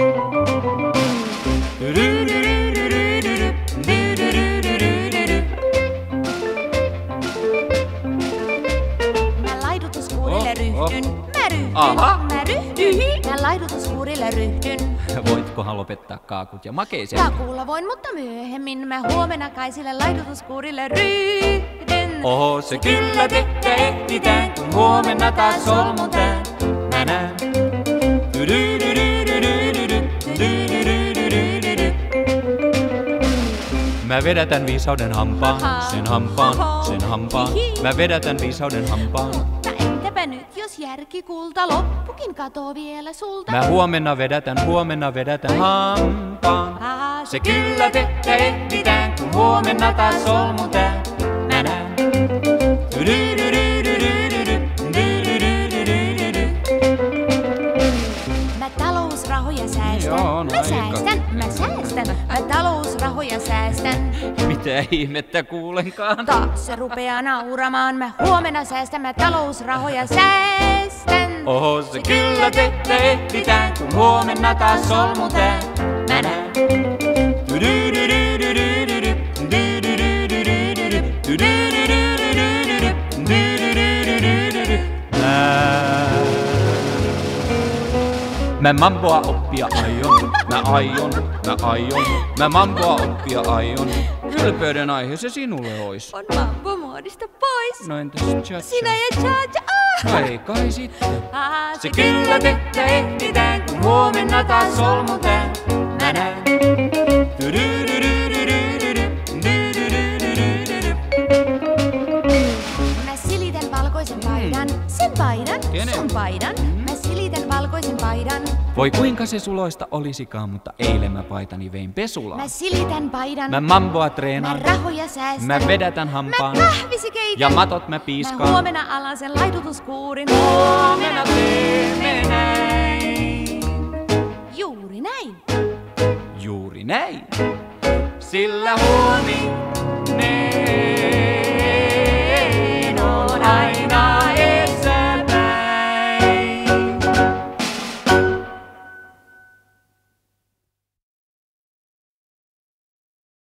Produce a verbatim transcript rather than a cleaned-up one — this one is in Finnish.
Mä laidutuskuurille ryhdyn. Mä ryhdyn. Aha. Mä ryhdyn. Mä laidutuskuurille ryhdyn. Voitkohan lopettaa kaakut ja makeisen? Takuulla voin, mutta myöhemmin mä huomenna kai sille laidutuskuurille ryhdyn. Oho, se kyllä tekee ehditään, kun huomenna taas solmutään. Mä näen. Mä vedätän viisauden hampaan, sen hampaan, sen hampaan. Mä vedätän viisauden hampaan. Mutta entäpä nyt, jos järki kulta loppukin katoo vielä sulta? Mä huomenna vedätän, huomenna vedätän hampaan. Aa, Se kyllä tekee ehditään, kun huomenna taas solmutään. Mä näen. Mä talousrahoja säästän. Joo, no Mä aika. säästän, mä säästän. Mä talousrahoja säästän. Mitä ihmettä kuulenkaan? Taas se rupeaa nauramaan. Mä huomenna säästän, mä talousrahoja säästän. Oho, se kyllä tekee ehditään, kun huomenna taas solmutään. Mä näen. Mä mamboa oppia aion, mä aion, mä aion, mä mamboa oppia aion. Ylpeyden aihe se sinulle ois. On mambo-muodista pois. No entäs cha-cha? Sinä ja cha-cha. Ah! No ei kai sitten. Ah, Se kyllä tekee ehditään, kun huomenna taas solmutään. Mä näen. Mä silitän valkoisen paidan, sen paidan, Kenen? sun paidan. Mä silitän valkoisen paidan. Voi kuinka se suloista olisikaan, mutta eilen mä paitani vein pesulaan. Mä silitän paidan. Mä mamboa Mä treenaan, rahoja säästän. mä vedätän hampaan. Mä kahvisi keitän. Ja matot mä Mä piiskaan. huomenna alan sen laidutuskuurin. Huomenna teemme näin. Juuri näin. Juuri näin. Sillä huominen